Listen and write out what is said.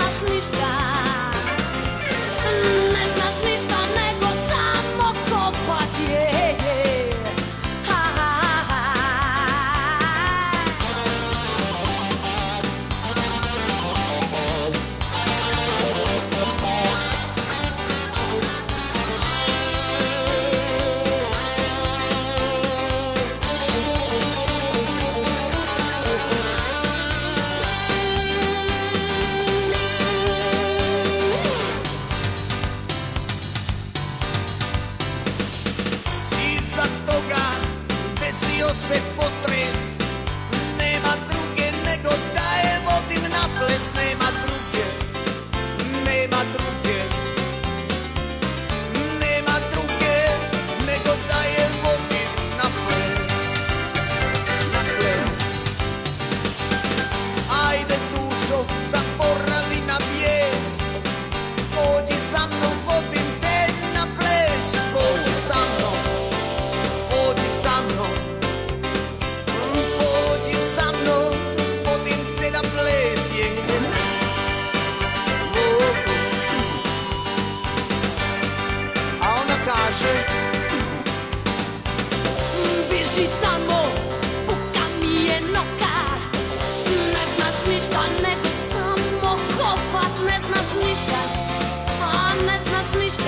znaš ništa, ne znaš ništa nego samo kopat je. Desio se potres, nema druge nego da je vodim na ples. Nema druge, nema druge, nema druge nego da je vodim na ples, na ples. Ajde dušo, zaboravi na bijes, pođi sa mnom, vodim te na ples. Pođi sa mnom, pođi sa mnom, pođi sa mnom, vodim te na ples, a ona kaže: Biži tamo, puka mi je noka, ne znaš ništa nego samo kopat. Ne znaš ništa, a ne znaš ništa